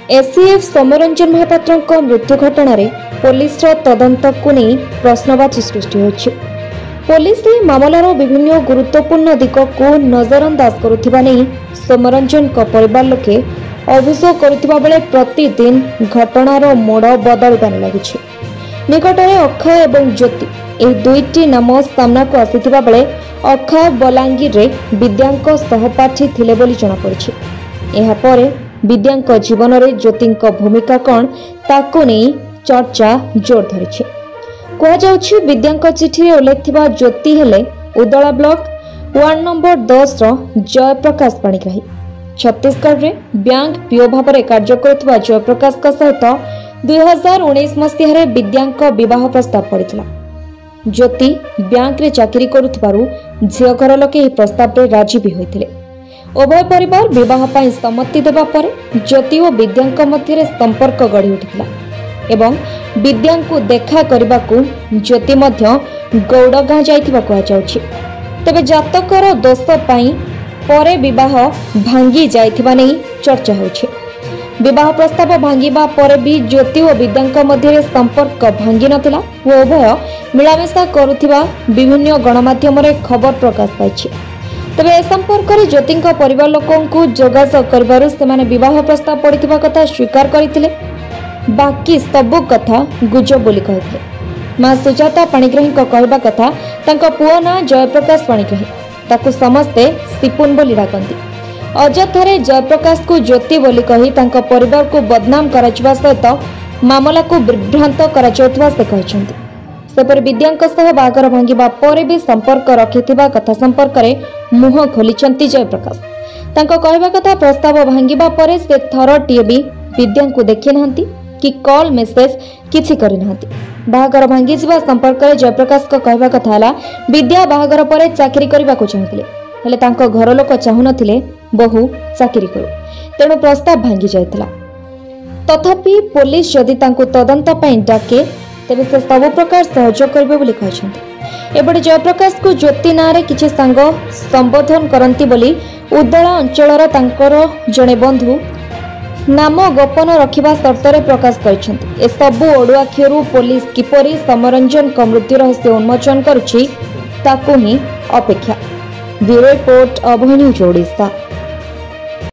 ACF सोमरंजन Mahapatra मृत्यु घटना police तदंत को नहीं प्रश्नवाची सृष्टि होछि। पुलिस मामलार विभिन्न गुरुत्वपूर्ण दिग को नजरअंदाज करुथिबा नहीं सोमरंजन परिवार लोके अभियोग करुथिबा बेले प्रतिदिन घटनार मोड़ बदलबार लागिछि। निकटरे अक्षय एवं ज्योति यह दुईटी नाम सामना को आसीथिबा बेले अक्षय बलांगीर रे विद्यांक सहपाठी थिले बोली जଣା पड़िछि। एहा परे विद्यांक जीवन में ज्योति भूमिका कौन ताको नहीं चर्चा जोर धरी। कहुछि विद्यांक चिठी उल्लेख थिबा ज्योति हेले उदला block ward number 10 Jayaprakash Panigrahi. Chhattisgarh रे बैंक पीओ भाव में कार्य करुवा जयप्रकाश सहित 2019 मसीह विद्यांक विवाह प्रस्ताव पड़ता। ज्योति बैंक रे चाकरी करुथिबारु झियो घर लोके यह प्रस्ताव रे राजी भी होइथिले। उभय परिवार विवाह पर सम्मति देवा पर ज्योति और विद्यांक मध्य संपर्क गढ़ी उठिला एवं विद्यांक देखा करने को ज्योति गौड़गाँ जाइथिबा कहुछि। तेबे जातकर दोष पाई परे विवाह भांगी जाइथिबा नहीं चर्चा होछि। विवाह प्रस्ताव भांगिबा पर भी ज्योति और विद्यांक मध्य संपर्क भांगी नथिला और उभय मिलामिशा करुथिबा विभिन्न गणमाध्यम रे खबर प्रकाश पाइछि। तेबे ए संपर्क में ज्योति परिवार लोक जोगाजोग कर विवाह प्रस्ताव पड़ता कथा स्वीकार करते। बाकी सबू कथा गुजब बोली कहते। मां सुजाता पाणिग्राही कहवा कथा तांको पुओ ना जयप्रकाश पाणिग्राही ताकू समस्ते सिपुन बोली डाकती। अଯଥାରେ जयप्रकाश को ज्योति बोली कही तांको परिवार को बदनाम कराजिबा सहित मामला को विभ्रांत कराଯାउथबा से कहछन्ती। सेपर विद्यांक सह बागर भांगिबा पर भी संपर्क रखिथिबा कथा संपर्क में मुह खोलिछन्ती जयप्रकाश। तांको कहवा कथा प्रस्ताव भांगिबा पर से थरटिए भी विद्यांक देखि नाहंती कि कॉल मेसेज किछि करि नाहंती। बागर भांगी जिबा संपर्क में जयप्रकाश को कहवा कथा हला विद्या बागर पर चाकरी करबा को चाहुथिले हेले तांको घर लोक चाहुनथिले बहु चाकरी करू तेणु प्रस्ताव भांगी जायतिला। तथापि पुलिस जदि तांको तदंत पई डाके तेबे से सब प्रकार सहयोग करिबे बोली कहछन्ती। एबडे जयप्रकाश को ज्योति नारे किछि सांग संबोधन करंती बोली उदला अंचलर तांकर जणे बंधु नाम गोपन रखिबा शर्तरे प्रकाश करिसन्ती। ए सबु ओडुआखियरु पुलिस किपरि सोमरंजन मृत्यु रहस्य उन्मोचन करुछि ताकू ही अपेक्षा। Bureau report Abhay news Odisha.